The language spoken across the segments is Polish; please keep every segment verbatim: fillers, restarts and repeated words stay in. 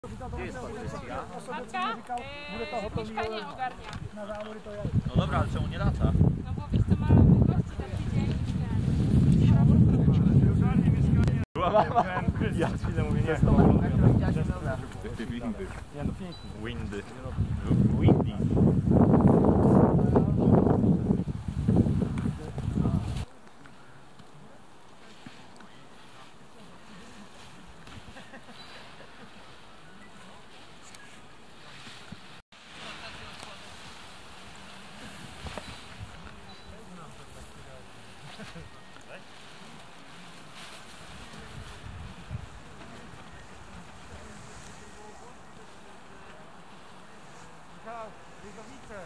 Gdzie jest Patrycja? Matka, yy, mieszkanie ogarnia. No dobra, ale czemu nie lata? No bo wiesz co, mamy gości za tydzień i ten. Była mama? Ja chwilę mówię, nie, to windy. Nie no pięknie. Windy. Windy. Rygowice.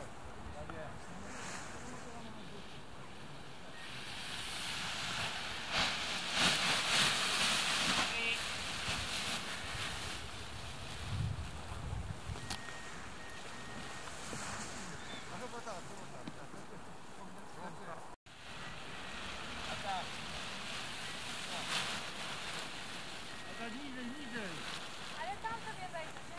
Niżej, niżej. Ale tam sobie zajdziecie.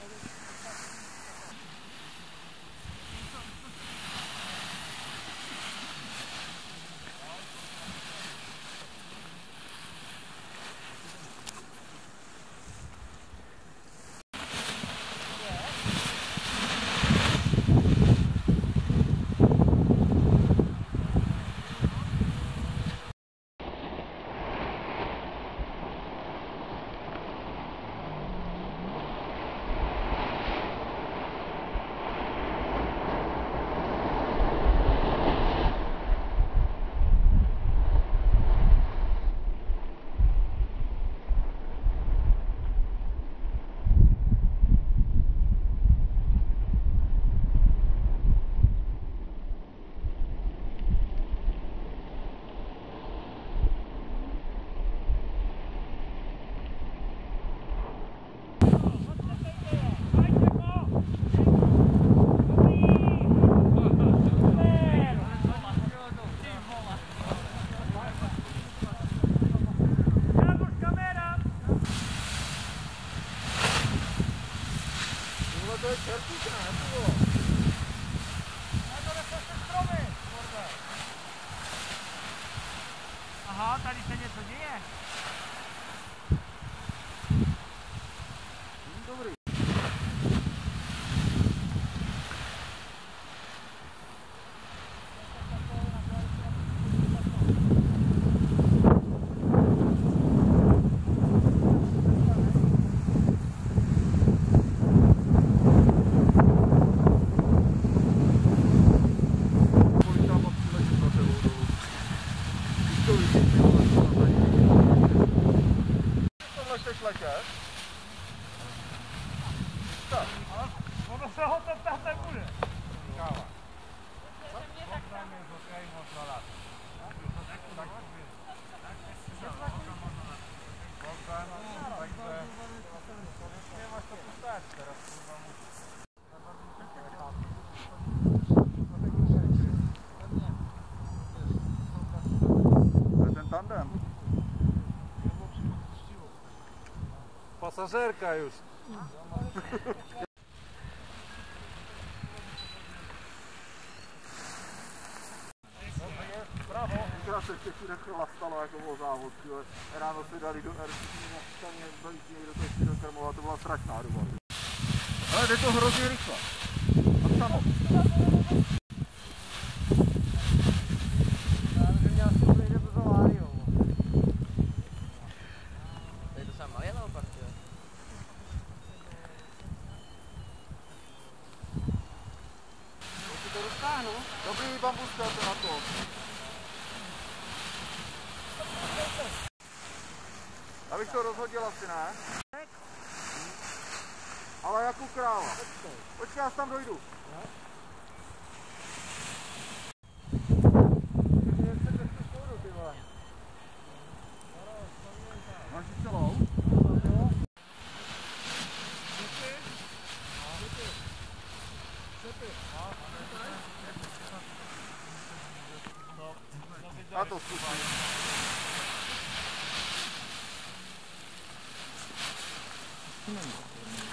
To jest czerpika, jak było? A to jest jeszcze stromy, morda. Aha, ta liczenie co dzieje? Dzień dobry. Tak, ono se ho to ptáte bude. Káva. Poznanie jest okej, można latać. Tak, także nie masz to pustać teraz, kurwa musisz. Ale ten tandem? Pasażerka już. Bravo. Krásně se chvíle chlastalo, jako byl závod. Ráno se dali do R na staně, dali si někdo to do krmova, to byla strašná doba. Ale jde to hrozně rychle. A samo. Já myslím, že asi půjde to za Láriou. Tady to sama jela opravdu. To roztáhnu. Dobrý bambuska to na to. Abych to rozhodil asi ne. Ale jako kráva. Počkej, já tam dojdu. Máš ji celou? A to zkusím. Není.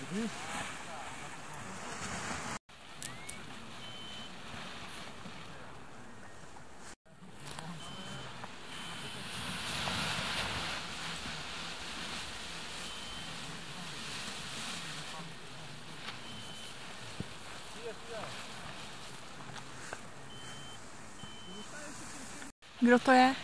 Kdo to je?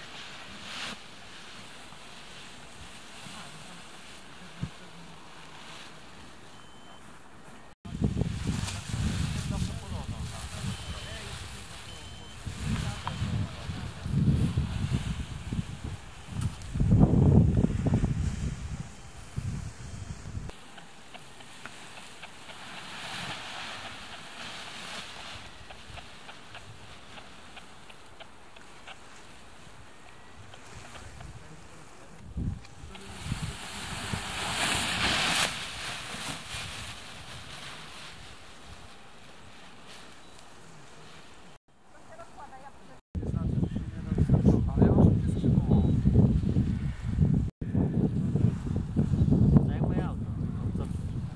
Tak jak moje auto. Co?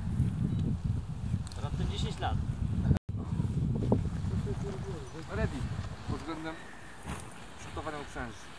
Raptem dziesięć lat. Ready pod względem przygotowania sprzętu.